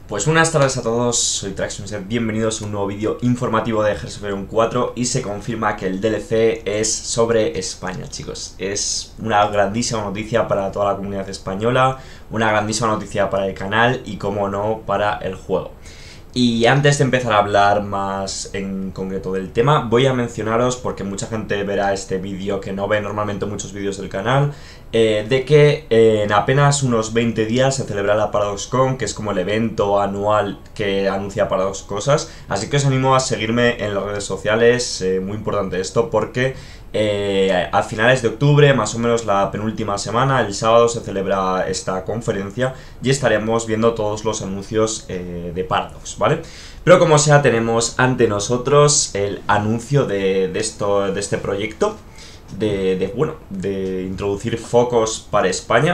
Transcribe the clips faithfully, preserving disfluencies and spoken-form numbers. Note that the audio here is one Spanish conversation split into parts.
Pues buenas tardes a todos, soy Traxxon, bienvenidos a un nuevo vídeo informativo de Hearts of Iron cuatro y se confirma que el D L C es sobre España, chicos. Es una grandísima noticia para toda la comunidad española, una grandísima noticia para el canal y, como no, para el juego. Y antes de empezar a hablar más en concreto del tema, voy a mencionaros, porque mucha gente verá este vídeo que no ve normalmente muchos vídeos del canal, eh, de que eh, en apenas unos veinte días se celebrará la ParadoxCon, que es como el evento anual que anuncia Paradox cosas. Así que os animo a seguirme en las redes sociales, eh, muy importante esto, porque eh, a finales de octubre, más o menos la penúltima semana, el sábado se celebra esta conferencia y estaremos viendo todos los anuncios eh, de Paradox, ¿vale? Pero como sea, tenemos ante nosotros el anuncio de, de, esto, de este proyecto, de, de, bueno, de introducir focos para España.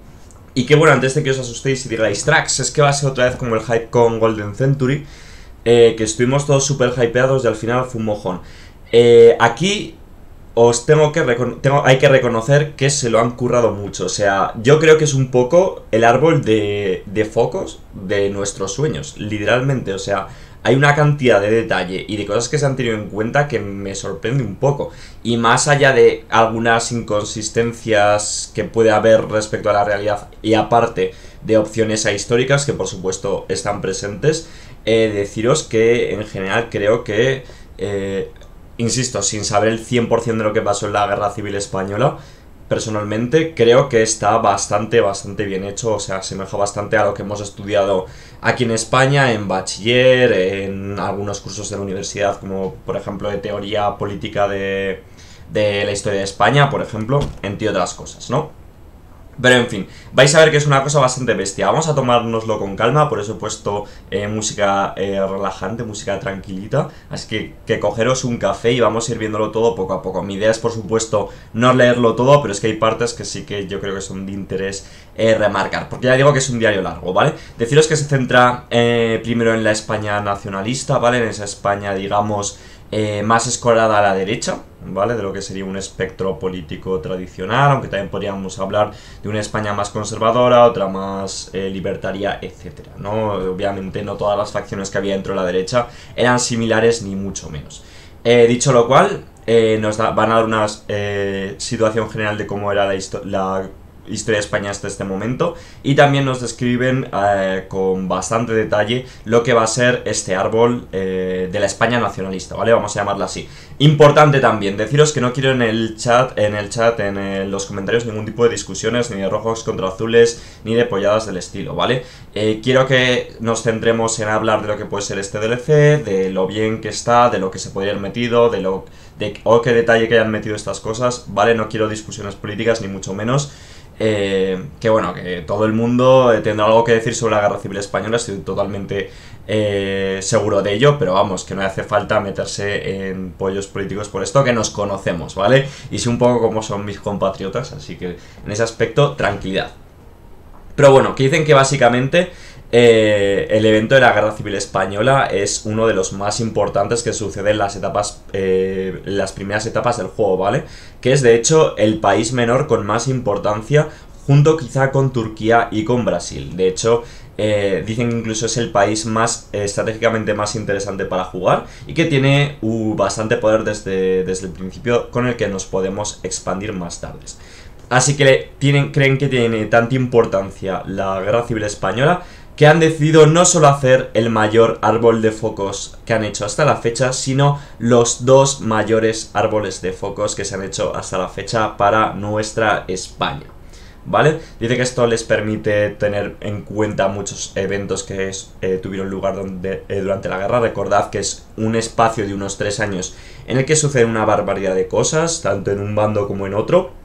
Y que bueno, antes de que os asustéis y digáis, Trax, es que va a ser otra vez como el hype con Golden Century, eh, que estuvimos todos súper hypeados y al final fue un mojón. Eh, aquí os tengo que, tengo, hay que reconocer que se lo han currado mucho. O sea, yo creo que es un poco el árbol de, de focos de nuestros sueños, literalmente. O sea, hay una cantidad de detalle y de cosas que se han tenido en cuenta que me sorprende un poco. Y más allá de algunas inconsistencias que puede haber respecto a la realidad, y aparte de opciones ahistóricas que por supuesto están presentes, eh, deciros que en general creo que... Eh, Insisto, sin saber el cien por cien de lo que pasó en la Guerra Civil Española, personalmente creo que está bastante, bastante bien hecho. O sea, asemeja bastante a lo que hemos estudiado aquí en España, en bachiller, en algunos cursos de la universidad, como por ejemplo de teoría política de, de la historia de España, por ejemplo, entre otras cosas, ¿no? Pero en fin, vais a ver que es una cosa bastante bestia. Vamos a tomárnoslo con calma, por eso he puesto eh, música eh, relajante, música tranquilita. Así que, que cogeros un café y vamos a ir viéndolo todo poco a poco. Mi idea es, por supuesto, no leerlo todo, pero es que hay partes que sí que yo creo que son de interés eh, remarcar. Porque ya digo que es un diario largo, ¿vale? Deciros que se centra eh, primero en la España nacionalista, ¿vale? En esa España, digamos, eh, más escorada a la derecha, ¿vale? De lo que sería un espectro político tradicional, aunque también podríamos hablar de una España más conservadora, otra más eh, libertaria, etcétera, ¿no? Obviamente no todas las facciones que había dentro de la derecha eran similares, ni mucho menos. Eh, dicho lo cual, eh, nos da, van a dar una eh, situación general de cómo era la, la historia de España hasta este momento, y también nos describen eh, con bastante detalle lo que va a ser este árbol eh, de la España nacionalista, ¿vale? Vamos a llamarla así. Importante también, deciros que no quiero en el chat, en el chat, en el, los comentarios, ningún tipo de discusiones, ni de rojos contra azules, ni de polladas del estilo, ¿vale? Eh, quiero que nos centremos en hablar de lo que puede ser este D L C, de lo bien que está, de lo que se podría haber metido, de lo de o qué detalle que hayan metido estas cosas, ¿vale? No quiero discusiones políticas, ni mucho menos. Eh, que bueno, que todo el mundo tendrá algo que decir sobre la Guerra Civil Española, estoy totalmente eh, seguro de ello, pero vamos, que no hace falta meterse en pollos políticos por esto, que nos conocemos, ¿vale? Y sé un poco cómo son mis compatriotas, así que en ese aspecto, tranquilidad. Pero bueno, que dicen que básicamente eh, el evento de la Guerra Civil Española es uno de los más importantes que sucede en las etapas, eh, las primeras etapas del juego, ¿vale? Que es de hecho el país menor con más importancia, junto quizá con Turquía y con Brasil. De hecho, eh, dicen que incluso es el país más eh, estratégicamente más interesante para jugar y que tiene uh, bastante poder desde, desde el principio, con el que nos podemos expandir más tarde. Así que tienen, creen que tiene tanta importancia la Guerra Civil Española que han decidido no solo hacer el mayor árbol de focos que han hecho hasta la fecha, sino los dos mayores árboles de focos que se han hecho hasta la fecha para nuestra España, ¿vale? Dice que esto les permite tener en cuenta muchos eventos que es, eh, tuvieron lugar donde, eh, durante la guerra. Recordad que es un espacio de unos tres años en el que sucede una barbaridad de cosas, tanto en un bando como en otro.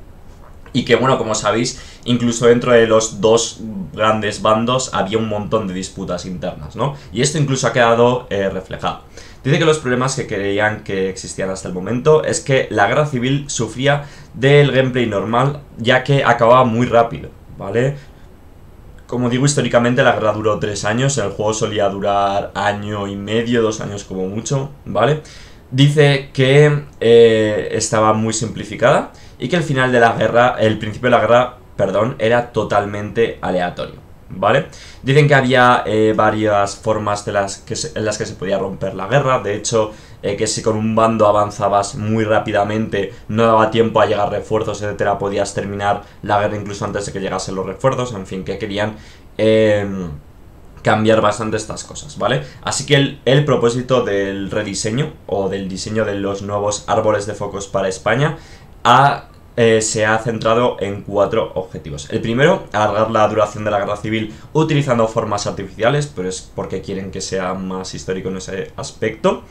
Y que bueno, como sabéis, incluso dentro de los dos grandes bandos había un montón de disputas internas, ¿no? Y esto incluso ha quedado eh, reflejado. Dice que los problemas que creían que existían hasta el momento es que la guerra civil sufría del gameplay normal, ya que acababa muy rápido, ¿vale? Como digo, históricamente la guerra duró tres años, el juego solía durar año y medio, dos años como mucho, ¿vale? Dice que eh, estaba muy simplificada y que el final de la guerra, el principio de la guerra, perdón, era totalmente aleatorio, ¿vale? Dicen que había eh, varias formas de las que se, en las que se podía romper la guerra. De hecho, eh, que si con un bando avanzabas muy rápidamente, no daba tiempo a llegar refuerzos, etcétera, podías terminar la guerra incluso antes de que llegasen los refuerzos. En fin, que querían eh, cambiar bastante estas cosas, ¿vale? Así que el, el propósito del rediseño o del diseño de los nuevos árboles de focos para España ha Eh, se ha centrado en cuatro objetivos. El primero, alargar la duración de la guerra civil utilizando formas artificiales, pero es porque quieren que sea más histórico en ese aspecto.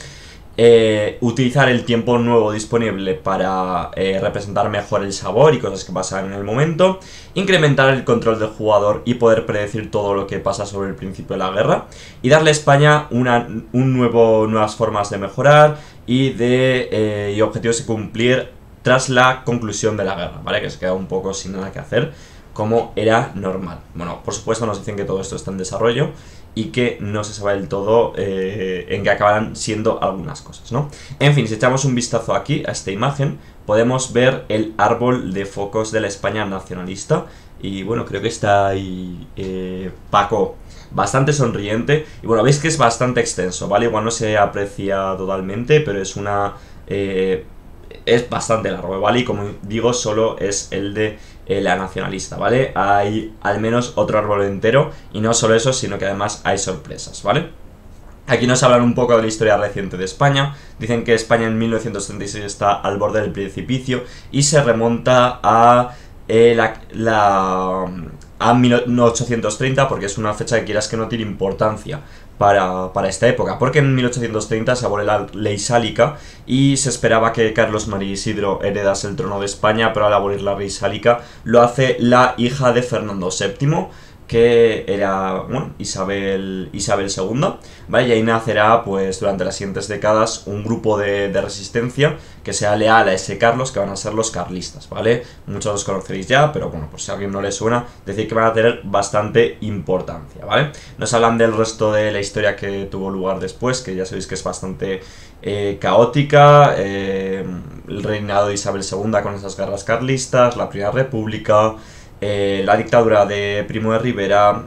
Eh, utilizar el tiempo nuevo disponible para eh, representar mejor el sabor y cosas que pasan en el momento. Incrementar el control del jugador y poder predecir todo lo que pasa sobre el principio de la guerra. Y darle a España una, un nuevo, nuevas formas de mejorar y, de, eh, y objetivos de cumplir tras la conclusión de la guerra, ¿vale? Que se queda un poco sin nada que hacer, como era normal. Bueno, por supuesto nos dicen que todo esto está en desarrollo y que no se sabe del todo eh, en qué acabarán siendo algunas cosas, ¿no? En fin, si echamos un vistazo aquí a esta imagen, podemos ver el árbol de focos de la España nacionalista. Y bueno, creo que está ahí eh, Paco bastante sonriente. Y bueno, veis que es bastante extenso, ¿vale? Igual no se aprecia totalmente, pero es una... Eh, es bastante largo, ¿vale? Y como digo, solo es el de eh, la nacionalista, ¿vale? Hay al menos otro árbol entero, y no solo eso, sino que además hay sorpresas, ¿vale? Aquí nos hablan un poco de la historia reciente de España. Dicen que España en mil novecientos treinta y seis está al borde del precipicio y se remonta a eh, la... la a mil ochocientos treinta, porque es una fecha que quieras que no tiene importancia para, para esta época, porque en mil ochocientos treinta se abole la ley sálica y se esperaba que Carlos María Isidro heredase el trono de España, pero al abolir la ley sálica lo hace la hija de Fernando séptimo, que era, bueno, Isabel, Isabel segunda, ¿vale? Y ahí nacerá, pues, durante las siguientes décadas un grupo de, de resistencia que sea leal a ese Carlos, que van a ser los carlistas, ¿vale? Muchos los conoceréis ya, pero bueno, por si a alguien no le suena, decir que van a tener bastante importancia, ¿vale? Nos hablan del resto de la historia que tuvo lugar después, que ya sabéis que es bastante eh, caótica, eh, el reinado de Isabel segunda con esas guerras carlistas, la Primera República... Eh, la dictadura de Primo de Rivera,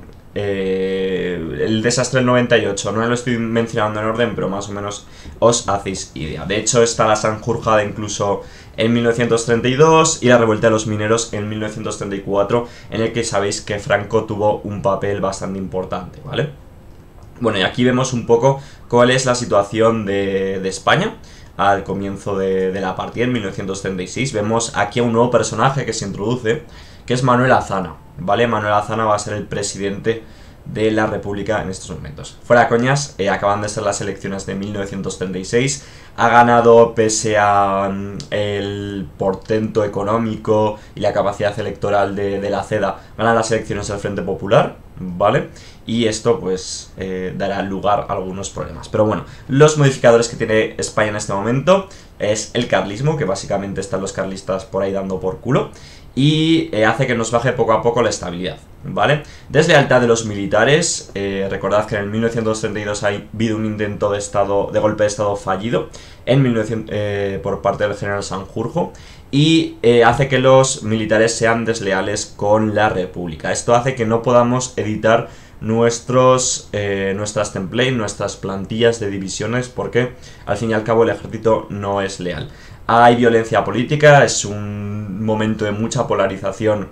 eh, el desastre del noventa y ocho, no lo estoy mencionando en orden, pero más o menos os hacéis idea. De hecho está la Sanjurjada incluso en mil novecientos treinta y dos y la revuelta de los mineros en mil novecientos treinta y cuatro, en el que sabéis que Franco tuvo un papel bastante importante, ¿vale? Bueno, y aquí vemos un poco cuál es la situación de, de España al comienzo de, de la partida en mil novecientos treinta y seis. Vemos aquí a un nuevo personaje que se introduce, que es Manuel Azana, ¿vale? Manuel Azana va a ser el presidente de la República en estos momentos. Fuera coñas, eh, acaban de ser las elecciones de mil novecientos treinta y seis, ha ganado pese a um, el portento económico y la capacidad electoral de, de la CEDA, gana las elecciones del Frente Popular, ¿vale? Y esto pues eh, dará lugar a algunos problemas. Pero bueno, los modificadores que tiene España en este momento es el carlismo, que básicamente están los carlistas por ahí dando por culo, y eh, hace que nos baje poco a poco la estabilidad, ¿vale? Deslealtad de los militares, eh, recordad que en el mil novecientos treinta y dos ha habido un intento de estado de golpe de estado fallido en mil novecientos, eh, por parte del general Sanjurjo, y eh, hace que los militares sean desleales con la República. Esto hace que no podamos editar nuestros eh, nuestras templates, nuestras plantillas de divisiones, porque al fin y al cabo el ejército no es leal. Hay violencia política, es un momento de mucha polarización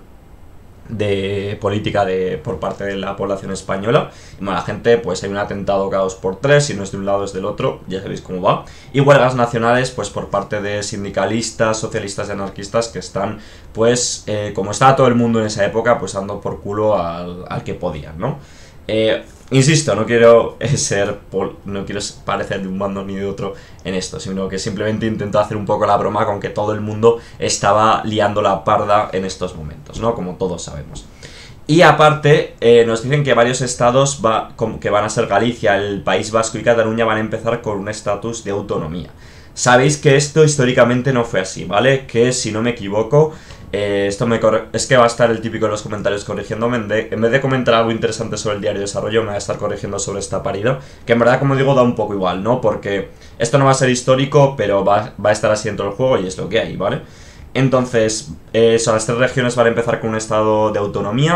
de política de, por parte de la población española. Y bueno, la gente, pues hay un atentado cada dos por tres, si no es de un lado es del otro, ya sabéis cómo va. Y huelgas nacionales, pues por parte de sindicalistas, socialistas y anarquistas que están, pues, eh, como estaba todo el mundo en esa época, pues dando por culo al, al que podían, ¿no? Eh, insisto, no quiero ser pol no quiero parecer de un bando ni de otro en esto, sino que simplemente intento hacer un poco la broma con que todo el mundo estaba liando la parda en estos momentos, ¿no? Como todos sabemos. Y aparte, eh, nos dicen que varios estados, va, como que van a ser Galicia, el País Vasco y Cataluña, van a empezar con un estatus de autonomía. Sabéis que esto históricamente no fue así, ¿vale? Que si no me equivoco... Eh, esto me es que va a estar el típico en los comentarios corrigiéndome. En, de en vez de comentar algo interesante sobre el diario de desarrollo, me va a estar corrigiendo sobre esta parida, que en verdad, como digo, da un poco igual, ¿no? Porque esto no va a ser histórico, pero va, va a estar así dentro del juego y es lo que hay, ¿vale? Entonces, eh, eso, las tres regiones van a empezar con un estado de autonomía.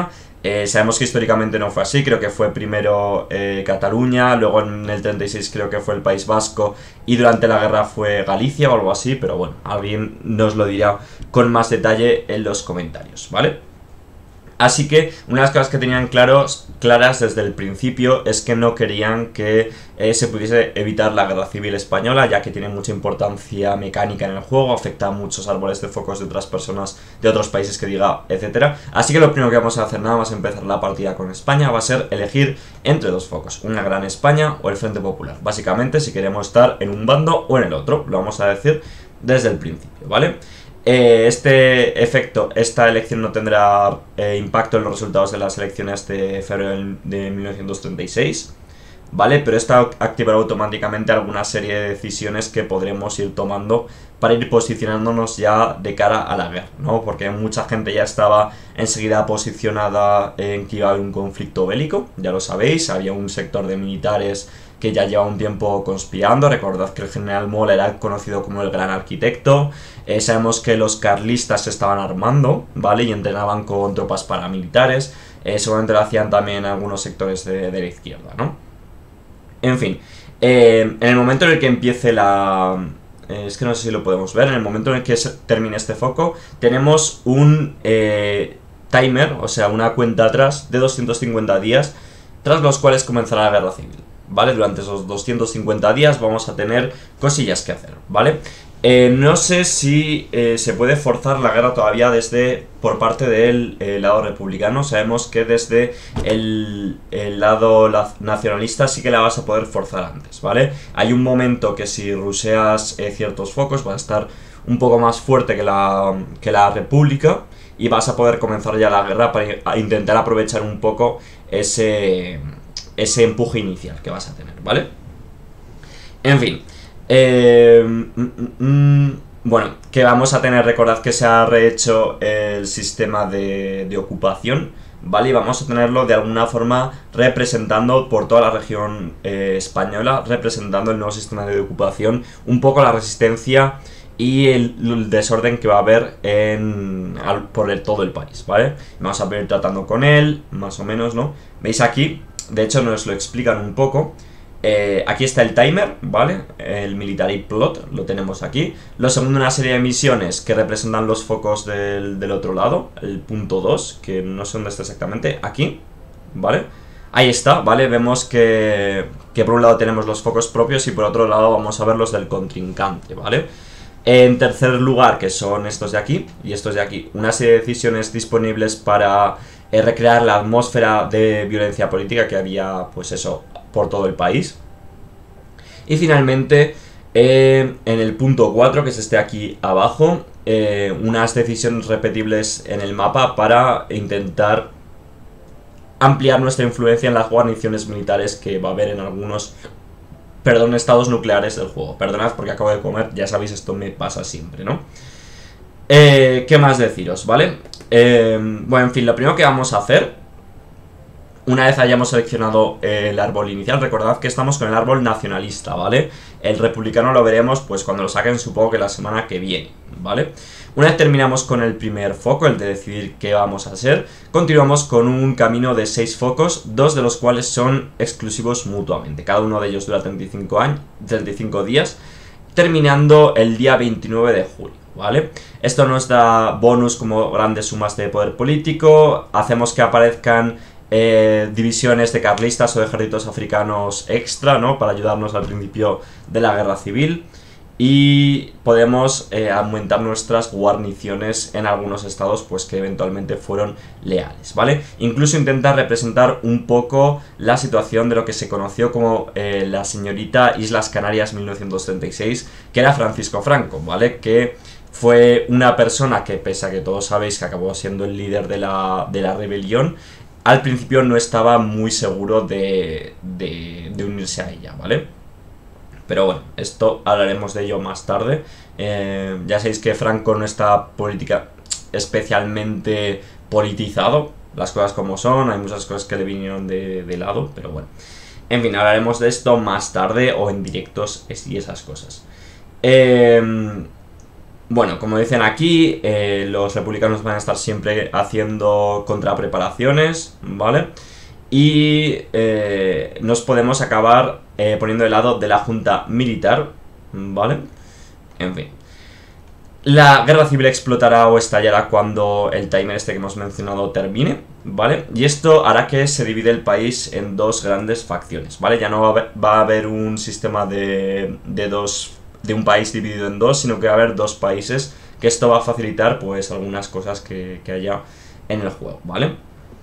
Eh, sabemos que históricamente no fue así, creo que fue primero eh, Cataluña, luego en el treinta y seis creo que fue el País Vasco y durante la guerra fue Galicia o algo así, pero bueno, alguien nos lo dirá con más detalle en los comentarios, ¿vale? Así que una de las cosas que tenían claros, claras desde el principio es que no querían que eh, se pudiese evitar la guerra civil española, ya que tiene mucha importancia mecánica en el juego, afecta a muchos árboles de focos de otras personas, de otros países que diga, etcétera. Así que lo primero que vamos a hacer nada más empezar la partida con España va a ser elegir entre dos focos, una Gran España o el Frente Popular. Básicamente si queremos estar en un bando o en el otro, lo vamos a decir desde el principio, ¿vale? Eh, este efecto, esta elección no tendrá eh, impacto en los resultados de las elecciones de febrero de mil novecientos treinta y seis, ¿vale? Pero esta activará automáticamente alguna serie de decisiones que podremos ir tomando para ir posicionándonos ya de cara a la guerra, ¿no? Porque mucha gente ya estaba enseguida posicionada en que iba a haber un conflicto bélico, ya lo sabéis, había un sector de militares que ya lleva un tiempo conspirando. Recordad que el general Moll era conocido como el gran arquitecto. Eh, sabemos que los carlistas se estaban armando, ¿vale? Y entrenaban con tropas paramilitares. Eh, seguramente lo hacían también algunos sectores de, de la izquierda, ¿no? En fin, eh, en el momento en el que empiece la... Eh, es que no sé si lo podemos ver. En el momento en el que se termine este foco, tenemos un eh, timer, o sea, una cuenta atrás de doscientos cincuenta días, tras los cuales comenzará la guerra civil. ¿Vale? Durante esos doscientos cincuenta días vamos a tener cosillas que hacer, ¿vale? Eh, no sé si eh, se puede forzar la guerra todavía desde por parte del eh, lado republicano. Sabemos que desde el, el lado nacionalista sí que la vas a poder forzar antes, ¿vale? Hay un momento que si ruseas eh, ciertos focos va a estar un poco más fuerte que la, que la república y vas a poder comenzar ya la guerra para intentar aprovechar un poco ese... ese empuje inicial que vas a tener, ¿vale? En fin, eh, mm, mm, mm, bueno, que vamos a tener, recordad que se ha rehecho el sistema de, de ocupación, ¿vale? Y vamos a tenerlo de alguna forma representando por toda la región eh, española, representando el nuevo sistema de ocupación, un poco la resistencia y el, el desorden que va a haber en, al, por el, todo el país, ¿vale? Vamos a ir tratando con él, más o menos, ¿no? ¿Veis aquí? De hecho nos lo explican un poco. eh, Aquí está el timer, ¿vale? El military plot, lo tenemos aquí. Lo segundo, una serie de misiones que representan los focos del, del otro lado. El punto dos, que no sé dónde está exactamente. Aquí, ¿vale? Ahí está, ¿vale? Vemos que, que por un lado tenemos los focos propios y por otro lado vamos a ver los del contrincante, ¿vale? En tercer lugar, que son estos de aquí y estos de aquí, una serie de decisiones disponibles para eh, recrear la atmósfera de violencia política que había, pues eso, por todo el país. Y finalmente, eh, en el punto cuatro, que es este aquí abajo, eh, unas decisiones repetibles en el mapa para intentar ampliar nuestra influencia en las guarniciones militares que va a haber en algunos... Perdón, estados nucleares del juego. Perdonad porque acabo de comer, ya sabéis, esto me pasa siempre, ¿no? Eh, ¿Qué más deciros, vale? Eh, bueno, en fin, lo primero que vamos a hacer, una vez hayamos seleccionado el árbol inicial, recordad que estamos con el árbol nacionalista, ¿vale? El republicano lo veremos, pues cuando lo saquen, supongo que la semana que viene, ¿vale? Una vez terminamos con el primer foco, el de decidir qué vamos a hacer, continuamos con un camino de seis focos, dos de los cuales son exclusivos mutuamente. Cada uno de ellos dura treinta y cinco años, treinta y cinco días, terminando el día veintinueve de julio, ¿vale? Esto nos da bonus como grandes sumas de poder político, hacemos que aparezcan eh, divisiones de carlistas o de ejércitos africanos extra, ¿no? Para ayudarnos al principio de la guerra civil. Y podemos eh, aumentar nuestras guarniciones en algunos estados pues que eventualmente fueron leales, ¿vale? Incluso intentar representar un poco la situación de lo que se conoció como eh, la señorita Islas Canarias mil novecientos treinta y seis, que era Francisco Franco, ¿vale? Que fue una persona que, pese a que todos sabéis que acabó siendo el líder de la, de la rebelión, al principio no estaba muy seguro de, de, de unirse a ella, ¿vale? Pero bueno, esto hablaremos de ello más tarde. Eh, ya sabéis que Franco no está política especialmente politizado, las cosas como son, hay muchas cosas que le vinieron de, de lado, pero bueno. En fin, hablaremos de esto más tarde o en directos y esas cosas. Eh, Bueno, como dicen aquí, eh, los republicanos van a estar siempre haciendo contrapreparaciones, ¿vale? Y eh, nos podemos acabar eh, poniendo de lado de la junta militar, ¿vale? En fin. La guerra civil explotará o estallará cuando el timer este que hemos mencionado termine, ¿vale? Y esto hará que se divide el país en dos grandes facciones, ¿vale? Ya no va a haber, va a haber un sistema de, de dos... de un país dividido en dos, sino que va a haber dos países, que esto va a facilitar pues algunas cosas que, que haya en el juego, ¿vale?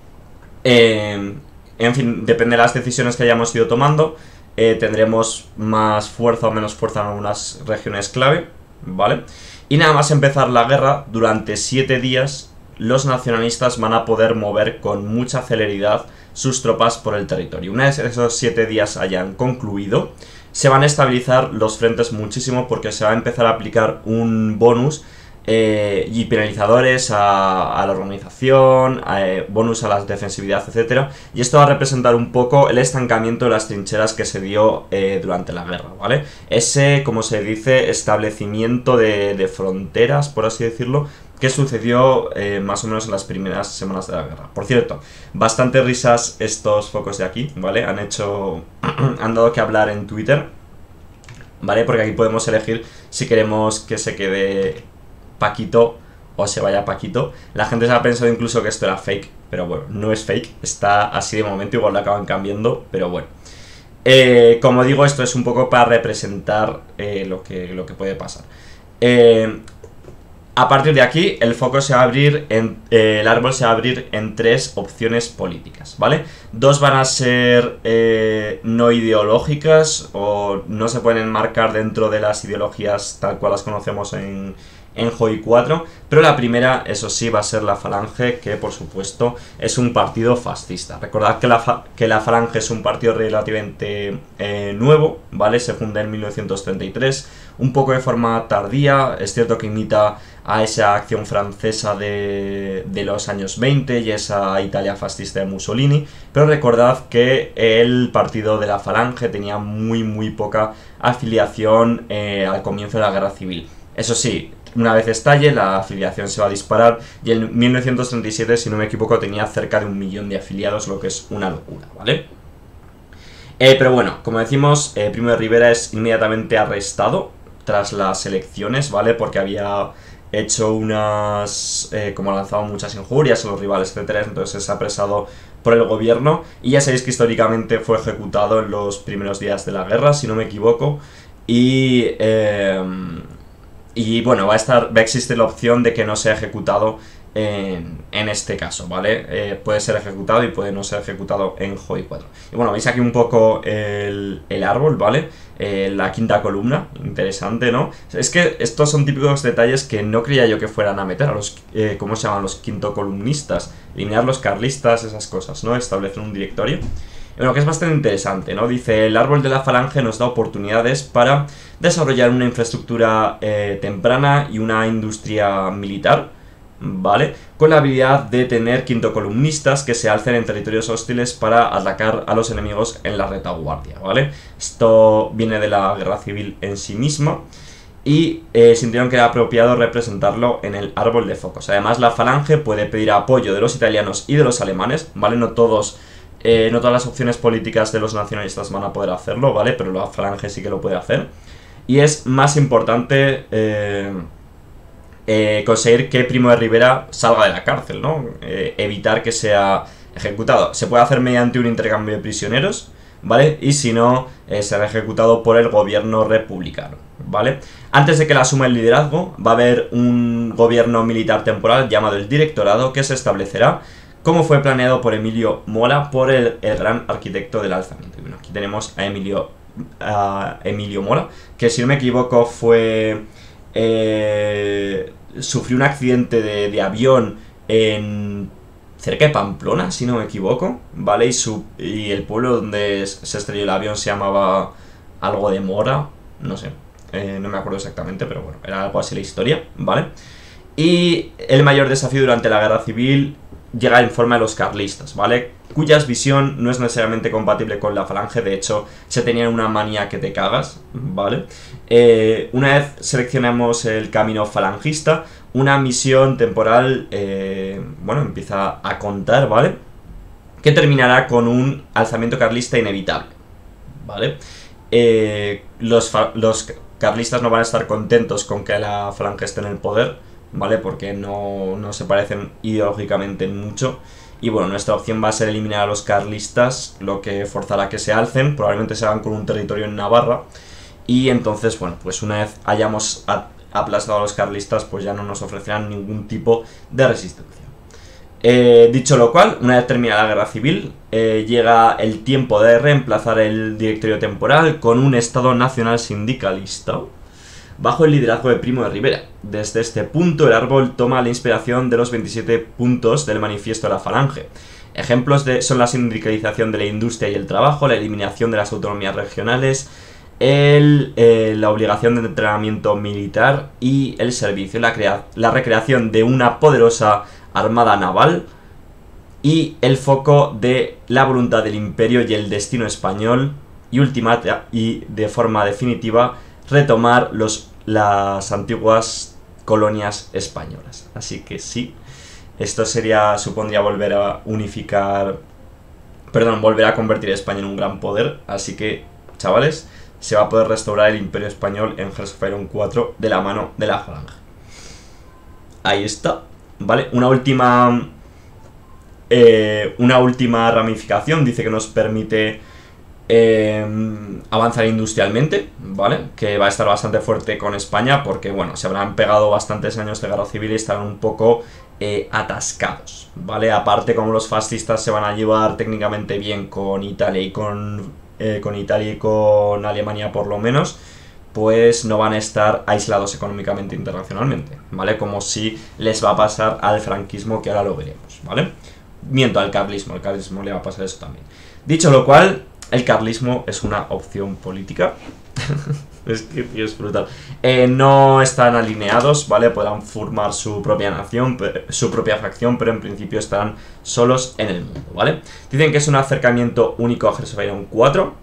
Eh, en fin, depende de las decisiones que hayamos ido tomando, eh, tendremos más fuerza o menos fuerza en algunas regiones clave, ¿vale? Y nada más empezar la guerra, durante siete días los nacionalistas van a poder mover con mucha celeridad sus tropas por el territorio. Una vez esos siete días hayan concluido, se van a estabilizar los frentes muchísimo porque se va a empezar a aplicar un bonus eh, y penalizadores a, a la organización, a, eh, bonus a la defensividad, etcétera. Y esto va a representar un poco el estancamiento de las trincheras que se dio eh, durante la guerra, ¿vale? Ese, como se dice, establecimiento de, de fronteras, por así decirlo, que sucedió eh, más o menos en las primeras semanas de la guerra. Por cierto, bastante risas estos focos de aquí, ¿vale? Han hecho... han dado que hablar en Twitter, ¿vale? Porque aquí podemos elegir si queremos que se quede Paquito o se vaya Paquito. La gente se ha pensado incluso que esto era fake, pero bueno, no es fake, está así de momento, igual lo acaban cambiando, pero bueno. Eh, como digo, esto es un poco para representar eh, lo, que, lo que puede pasar. Eh... A partir de aquí, el foco se va a abrir, en, eh, el árbol se va a abrir en tres opciones políticas, ¿vale? Dos van a ser eh, no ideológicas o no se pueden enmarcar dentro de las ideologías tal cual las conocemos en, en J O I cuatro, pero la primera, eso sí, va a ser la Falange, que por supuesto es un partido fascista. Recordad que la, fa que la Falange es un partido relativamente eh, nuevo, ¿vale? Se funda en mil novecientos treinta y tres, un poco de forma tardía, es cierto que imita a esa acción francesa de, de los años veinte y esa Italia fascista de Mussolini, pero recordad que el partido de la Falange tenía muy muy poca afiliación eh, al comienzo de la guerra civil. Eso sí, una vez estalle, la afiliación se va a disparar y en mil novecientos treinta y siete, si no me equivoco, tenía cerca de un millón de afiliados, lo que es una locura, ¿vale? Eh, pero bueno, como decimos, eh, Primo de Rivera es inmediatamente arrestado tras las elecciones, ¿vale? Porque había hecho unas... Eh, como lanzado muchas injurias a los rivales, etcétera, entonces es apresado por el gobierno y ya sabéis que históricamente fue ejecutado en los primeros días de la guerra, si no me equivoco, y... Eh, y bueno, va a, estar, va a existir la opción de que no sea ejecutado en, en este caso, ¿vale? Eh, puede ser ejecutado y puede no ser ejecutado en J O I cuatro. Y bueno, veis aquí un poco el, el árbol, ¿vale? Eh, la quinta columna, interesante, ¿no? Es que estos son típicos detalles que no creía yo que fueran a meter a los, eh, ¿cómo se llaman? Los quinto columnistas, eliminar los carlistas, esas cosas, ¿no? Establecer un directorio. Bueno, que es bastante interesante, ¿no? Dice, el árbol de la Falange nos da oportunidades para desarrollar una infraestructura eh, temprana y una industria militar, ¿vale? Con la habilidad de tener quintocolumnistas que se alcen en territorios hostiles para atacar a los enemigos en la retaguardia, ¿vale? Esto viene de la guerra civil en sí misma y eh, sintieron que era apropiado representarlo en el árbol de focos. Además, la Falange puede pedir apoyo de los italianos y de los alemanes, ¿vale? No todos... Eh, no todas las opciones políticas de los nacionalistas van a poder hacerlo, ¿vale? Pero la Falange sí que lo puede hacer. Y es más importante eh, eh, conseguir que Primo de Rivera salga de la cárcel, ¿no? Eh, evitar que sea ejecutado. Se puede hacer mediante un intercambio de prisioneros, ¿vale? Y si no, eh, será ejecutado por el gobierno republicano, ¿vale? Antes de que él asuma el liderazgo, va a haber un gobierno militar temporal llamado el Directorado que se establecerá como fue planeado por Emilio Mola, por el, el gran arquitecto del alzamiento. Y bueno, aquí tenemos a Emilio, a Emilio Mola, que si no me equivoco fue... Eh, sufrió un accidente de, de avión en... cerca de Pamplona, si no me equivoco, ¿vale? Y, su, y el pueblo donde se estrelló el avión se llamaba algo de Mora, no sé, eh, no me acuerdo exactamente, pero bueno, era algo así la historia, ¿vale? Y el mayor desafío durante la guerra civil llega en forma de los carlistas, ¿vale? Cuyas visión no es necesariamente compatible con la falange, de hecho se tenían una manía que te cagas, ¿vale? Eh, una vez seleccionamos el camino falangista, una misión temporal, eh, bueno, empieza a contar, ¿vale? Que terminará con un alzamiento carlista inevitable, ¿vale? Eh, los, los carlistas no van a estar contentos con que la falange esté en el poder, ¿vale? Porque no, no se parecen ideológicamente mucho. Y bueno, nuestra opción va a ser eliminar a los carlistas, lo que forzará que se alcen, probablemente se hagan con un territorio en Navarra. Y entonces, bueno, pues una vez hayamos aplastado a los carlistas, pues ya no nos ofrecerán ningún tipo de resistencia. Eh, dicho lo cual, una vez terminada la guerra civil, eh, llega el tiempo de reemplazar el directorio temporal con un Estado nacional sindicalista bajo el liderazgo de Primo de Rivera. Desde este punto, el árbol toma la inspiración de los veintisiete puntos del manifiesto de la Falange. Ejemplos de, son la sindicalización de la industria y el trabajo, la eliminación de las autonomías regionales, el, eh, la obligación de entrenamiento militar y el servicio, la, crea, la recreación de una poderosa armada naval y el foco de la voluntad del imperio y el destino español y, ultimata, y de forma definitiva retomar los, las antiguas colonias españolas. Así que sí, esto sería, supondría volver a unificar, perdón, volver a convertir a España en un gran poder. Así que, chavales, se va a poder restaurar el imperio español en Hearts of Iron cuatro de la mano de la Falange. Ahí está, ¿vale? Una última, eh, una última ramificación dice que nos permite Eh, avanzar industrialmente, ¿vale? Que va a estar bastante fuerte con España porque, bueno, se habrán pegado bastantes años de guerra civil y estarán un poco eh, atascados, ¿vale? Aparte, como los fascistas se van a llevar técnicamente bien con Italia y con, eh, con Italia y con Alemania por lo menos, pues no van a estar aislados económicamente internacionalmente, ¿vale? Como si les va a pasar al franquismo, que ahora lo veremos, ¿vale? Miento, al carlismo, al carlismo le va a pasar eso también. Dicho lo cual, el carlismo es una opción política. Es que tío, es brutal. Eh, no están alineados, ¿vale? Podrán formar su propia nación, su propia facción, pero en principio estarán solos en el mundo, ¿vale? Dicen que es un acercamiento único a Hearts of Iron cuatro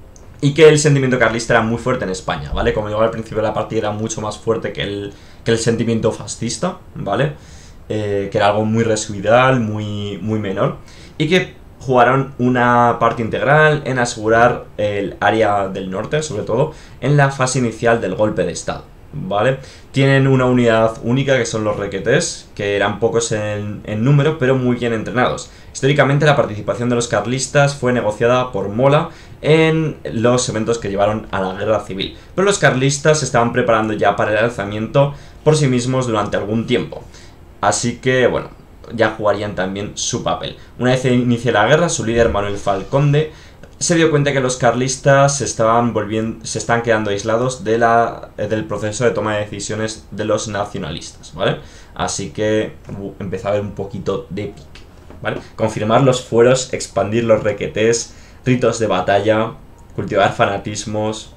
y que el sentimiento carlista era muy fuerte en España, ¿vale? Como digo, al principio de la partida era mucho más fuerte que el, que el sentimiento fascista, ¿vale? Eh, que era algo muy residual, muy, muy menor, y que jugaron una parte integral en asegurar el área del norte, sobre todo en la fase inicial del golpe de estado, ¿vale? Tienen una unidad única que son los requetés, que eran pocos en, en número, pero muy bien entrenados. Históricamente la participación de los carlistas fue negociada por Mola en los eventos que llevaron a la guerra civil, pero los carlistas se estaban preparando ya para el alzamiento por sí mismos durante algún tiempo. Así que, bueno, ya jugarían también su papel. Una vez inicia la guerra, su líder Manuel Falconde se dio cuenta que los carlistas se estaban volviendo, se están quedando aislados de la, del proceso de toma de decisiones de los nacionalistas, ¿vale? Así que uh, empezó a haber un poquito de pique, ¿vale? Confirmar los fueros, expandir los requetés, ritos de batalla, cultivar fanatismos,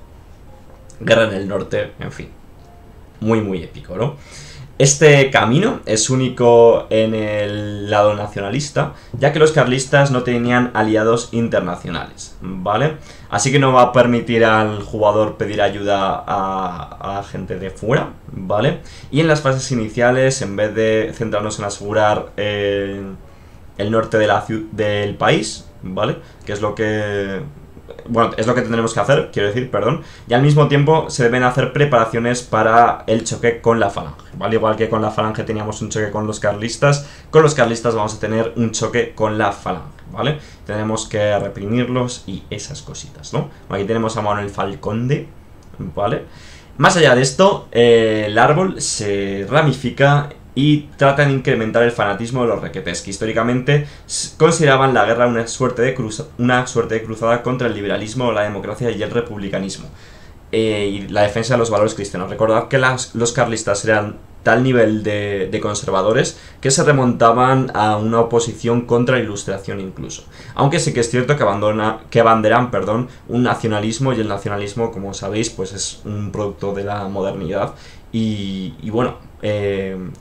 guerra en el norte, en fin. Muy, muy épico, ¿no? Este camino es único en el lado nacionalista, ya que los carlistas no tenían aliados internacionales, ¿vale? Así que no va a permitir al jugador pedir ayuda a, a gente de fuera, ¿vale? Y en las fases iniciales, en vez de centrarnos en asegurar eh, el norte de la, del país, ¿vale? Que es lo que... Bueno, es lo que tendremos que hacer, quiero decir, perdón. Y al mismo tiempo se deben hacer preparaciones para el choque con la falange, ¿vale? Igual que con la falange teníamos un choque con los carlistas, con los carlistas vamos a tener un choque con la falange, ¿vale? Tenemos que reprimirlos y esas cositas, ¿no? Aquí tenemos a Manuel Falconde, ¿vale? Más allá de esto, eh, el árbol se ramifica y tratan de incrementar el fanatismo de los requetés, que históricamente consideraban la guerra una suerte de, cruza, una suerte de cruzada contra el liberalismo, la democracia y el republicanismo, eh, y la defensa de los valores cristianos. Recordad que las, los carlistas eran tal nivel de, de conservadores que se remontaban a una oposición contra la ilustración incluso, aunque sí que es cierto que, abandona, que abanderan perdón, un nacionalismo, y el nacionalismo, como sabéis, pues es un producto de la modernidad y, y bueno, eh,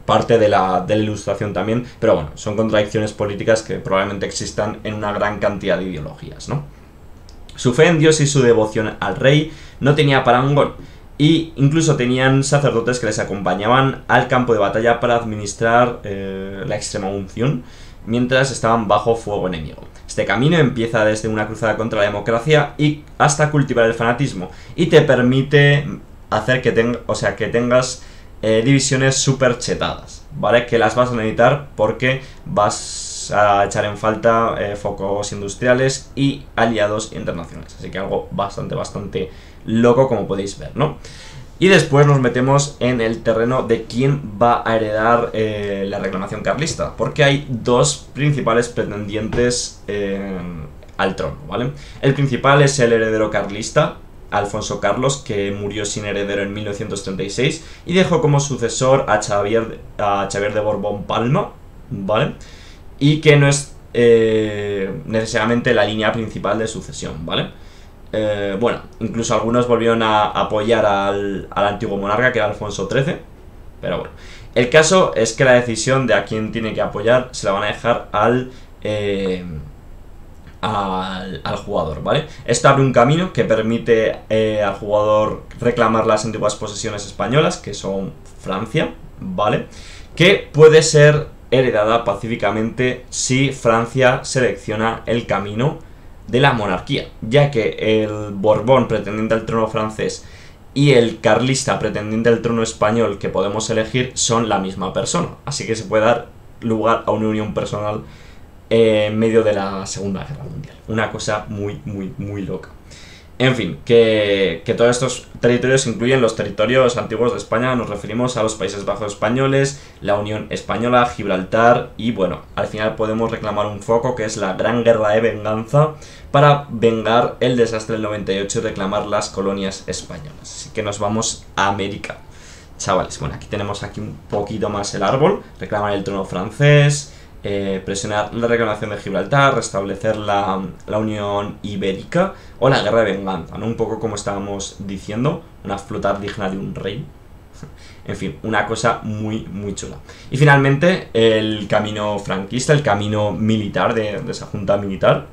parte de la, de la Ilustración también, pero bueno, son contradicciones políticas que probablemente existan en una gran cantidad de ideologías, ¿no? Su fe en Dios y su devoción al rey no tenía parangón, y incluso tenían sacerdotes que les acompañaban al campo de batalla para administrar eh, la extrema unción mientras estaban bajo fuego enemigo. Este camino empieza desde una cruzada contra la democracia y hasta cultivar el fanatismo, y te permite hacer que, ten, o sea, que tengas eh, divisiones súper chetadas, ¿vale? Que las vas a necesitar porque vas a echar en falta eh, focos industriales y aliados internacionales. Así que algo bastante, bastante loco, como podéis ver, ¿no? Y después nos metemos en el terreno de quién va a heredar eh, la reclamación carlista, porque hay dos principales pretendientes eh, al trono, ¿vale? El principal es el heredero carlista, Alfonso Carlos, que murió sin heredero en mil novecientos treinta y seis y dejó como sucesor a Xavier, a Xavier de Borbón Palma, ¿vale? Y que no es eh, necesariamente la línea principal de sucesión, ¿vale? Eh, bueno, incluso algunos volvieron a apoyar al, al antiguo monarca, que era Alfonso trece, pero bueno. El caso es que la decisión de a quién tiene que apoyar se la van a dejar al, eh, al, al jugador, ¿vale? Esto abre un camino que permite eh, al jugador reclamar las antiguas posesiones españolas, que son Francia, ¿vale? Que puede ser heredada pacíficamente si Francia selecciona el camino de la monarquía, ya que el Borbón pretendiente al trono francés y el carlista pretendiente al trono español que podemos elegir son la misma persona, así que se puede dar lugar a una unión personal eh, en medio de la Segunda Guerra Mundial. Una cosa muy, muy, muy loca. En fin, que, que todos estos territorios incluyen los territorios antiguos de España. Nos referimos a los Países Bajos españoles, la Unión Española, Gibraltar, y bueno, al final podemos reclamar un foco que es la Gran Guerra de Venganza para vengar el desastre del noventa y ocho y reclamar las colonias españolas. Así que nos vamos a América, chavales. Bueno, aquí tenemos aquí un poquito más el árbol: reclamar el trono francés, Eh, presionar la reclamación de Gibraltar, restablecer la, la Unión Ibérica o la Guerra de Venganza, ¿no? Un poco como estábamos diciendo, una flota digna de un rey. En fin, una cosa muy, muy chula. Y finalmente, el camino franquista, el camino militar de, de esa junta militar.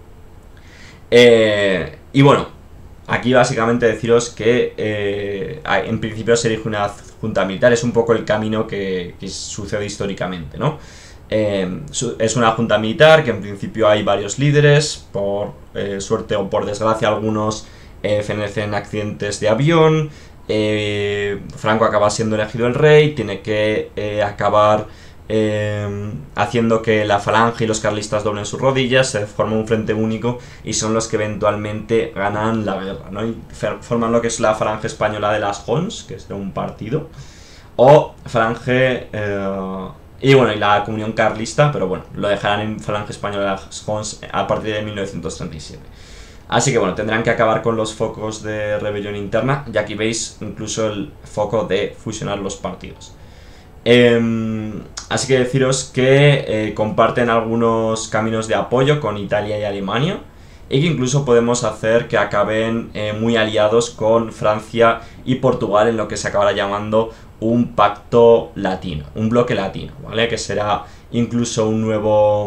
Eh, y bueno, aquí básicamente deciros que eh, en principio se elige una junta militar, es un poco el camino que, que sucede históricamente, ¿no? Eh, es una junta militar que en principio hay varios líderes, por eh, suerte o por desgracia algunos eh, fenecen en accidentes de avión. eh, Franco acaba siendo elegido el rey, tiene que eh, acabar eh, haciendo que la falange y los carlistas doblen sus rodillas, se forma un frente único y son los que eventualmente ganan la guerra, ¿no? Y forman lo que es la falange española de las Jons, que es de un partido, o falange... Eh, Y bueno, y la comunión carlista, pero bueno, lo dejarán en falange española de las Jons a partir de mil novecientos treinta y siete. Así que bueno, tendrán que acabar con los focos de rebelión interna, y aquí veis incluso el foco de fusionar los partidos. Eh, así que deciros que eh, comparten algunos caminos de apoyo con Italia y Alemania, y que incluso podemos hacer que acaben eh, muy aliados con Francia y Portugal en lo que se acabará llamando un pacto latino, un bloque latino, ¿vale? Que será incluso un nuevo,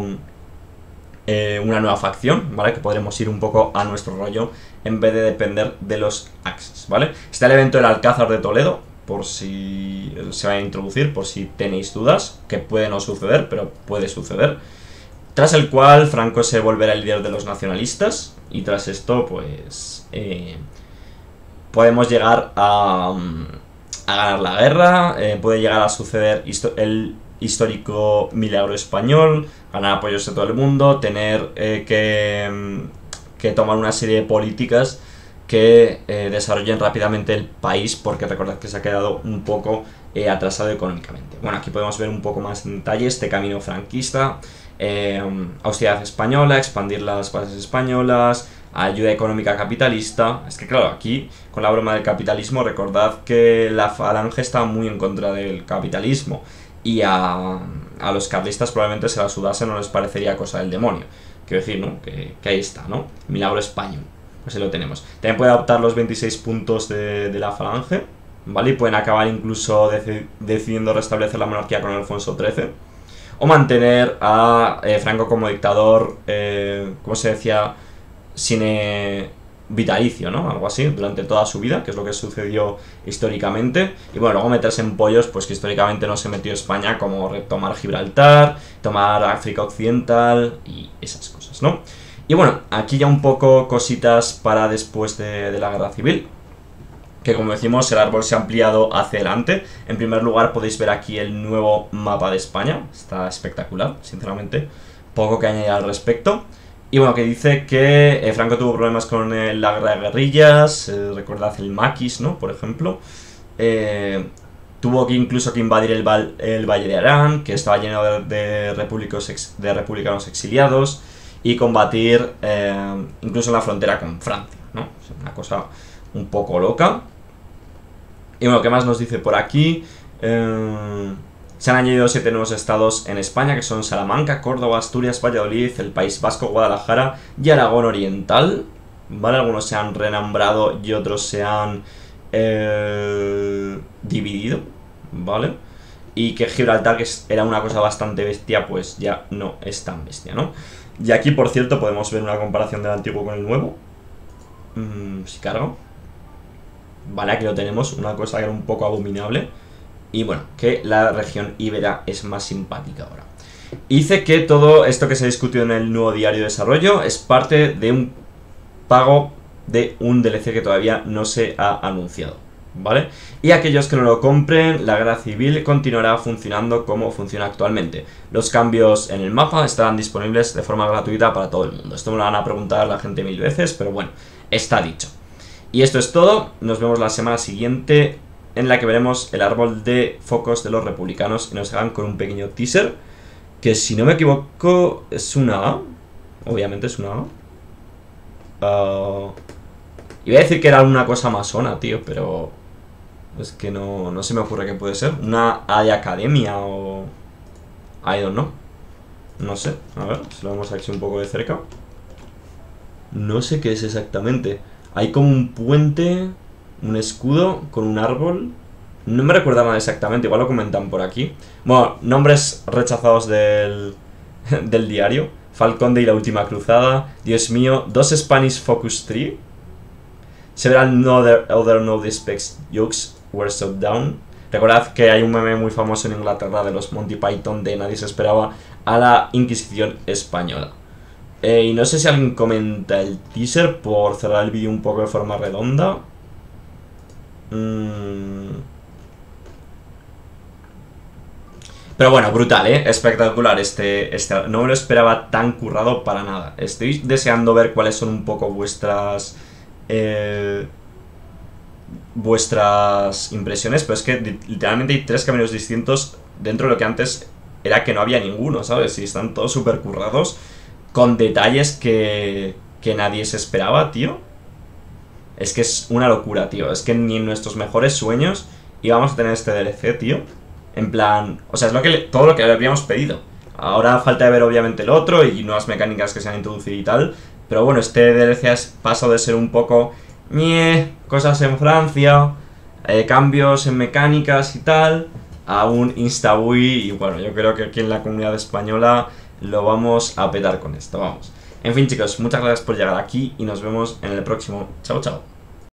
eh, una nueva facción, ¿vale? Que podremos ir un poco a nuestro rollo en vez de depender de los Axis, ¿vale? Está el evento del Alcázar de Toledo, por si se va a introducir, por si tenéis dudas, que puede no suceder, pero puede suceder. Tras el cual Franco se volverá el líder de los nacionalistas, y tras esto, pues, eh, podemos llegar a... a ganar la guerra, eh, puede llegar a suceder histo el histórico milagro español, ganar apoyos de todo el mundo, tener eh, que, que tomar una serie de políticas que eh, desarrollen rápidamente el país, porque recordad que se ha quedado un poco eh, atrasado económicamente. Bueno, aquí podemos ver un poco más en detalle este camino franquista, eh, austeridad española, expandir las bases españolas, ayuda económica capitalista. Es que claro, aquí con la broma del capitalismo, recordad que la falange está muy en contra del capitalismo, y a, a los carlistas probablemente se la sudase, no les parecería cosa del demonio. Quiero decir, ¿no? Que, que ahí está, ¿no? Milagro español, pues ahí lo tenemos. También puede adoptar los veintiséis puntos de, de la falange, ¿vale? Y pueden acabar incluso deci decidiendo restablecer la monarquía con Alfonso trece. O mantener a eh, Franco como dictador, eh, como se decía, sine vitalicio, ¿no? Algo así, durante toda su vida, que es lo que sucedió históricamente. Y bueno, luego meterse en pollos, pues que históricamente no se metió España, como retomar Gibraltar, tomar África Occidental y esas cosas, ¿no? Y bueno, aquí ya un poco cositas para después de, de la Guerra Civil. Que como decimos, el árbol se ha ampliado hacia adelante. En primer lugar podéis ver aquí el nuevo mapa de España. Está espectacular, sinceramente. Poco que añadir al respecto. Y bueno, que dice que eh, Franco tuvo problemas con eh, la guerra de guerrillas. Eh, recordad el Maquis, ¿no? Por ejemplo. Eh, tuvo que incluso que invadir el, val, el Valle de Arán, que estaba lleno de, de, ex, de republicanos exiliados. Y combatir eh, incluso en la frontera con Francia, ¿no? O sea, una cosa un poco loca. Y bueno, ¿qué más nos dice por aquí? Eh, se han añadido siete nuevos estados en España, que son Salamanca, Córdoba, Asturias, Valladolid, el País Vasco, Guadalajara y Aragón Oriental. ¿Vale? Algunos se han renombrado y otros se han eh, dividido, ¿vale? Y que Gibraltar, que era una cosa bastante bestia, pues ya no es tan bestia, ¿no? Y aquí, por cierto, podemos ver una comparación del antiguo con el nuevo. Mm, si cargo. Vale, aquí lo tenemos, una cosa que era un poco abominable. Y bueno, que la región íbera es más simpática ahora. Dice que todo esto que se discutió en el nuevo diario de desarrollo es parte de un pago de un D L C que todavía no se ha anunciado, ¿vale? Y aquellos que no lo compren, la guerra civil continuará funcionando como funciona actualmente. Los cambios en el mapa estarán disponibles de forma gratuita para todo el mundo. Esto me lo van a preguntar la gente mil veces, pero bueno, está dicho. Y esto es todo, nos vemos la semana siguiente en la que veremos el árbol de focos de los republicanos y nos hagan con un pequeño teaser, que si no me equivoco es una A, obviamente es una A. Uh, iba a decir que era una cosa masona, tío, pero es que no, no se me ocurre qué puede ser, una A de academia o... I don't know, no sé, a ver, si lo vemos aquí un poco de cerca. No sé qué es exactamente. Hay como un puente, un escudo con un árbol. No me recuerda nada exactamente, igual lo comentan por aquí. Bueno, nombres rechazados del, del diario. Falconde y la última cruzada. Dios mío, dos Spanish Focus Tree. Several other, other no disrespects jokes were shut down. Recordad que hay un meme muy famoso en Inglaterra de los Monty Python de nadie se esperaba a la Inquisición española. Eh, y no sé si alguien comenta el teaser por cerrar el vídeo un poco de forma redonda. Mm. Pero bueno, brutal, ¿eh? Espectacular este, este... No me lo esperaba tan currado para nada. Estoy deseando ver cuáles son un poco vuestras... Eh, vuestras impresiones, pero es que literalmente hay tres caminos distintos dentro de lo que antes era que no había ninguno, ¿sabes? Y están todos súper currados, con detalles que, que nadie se esperaba, tío. Es que es una locura, tío. Es que ni en nuestros mejores sueños íbamos a tener este D L C, tío. En plan, o sea, es lo que todo lo que le habíamos pedido. Ahora falta de ver obviamente el otro y nuevas mecánicas que se han introducido y tal. Pero bueno, este D L C ha pasado de ser un poco... Ñe, cosas en Francia, eh, cambios en mecánicas y tal, a un Instabui. Y bueno, yo creo que aquí en la comunidad española lo vamos a petar con esto, vamos. En fin, chicos, muchas gracias por llegar aquí y nos vemos en el próximo. Chao, chao.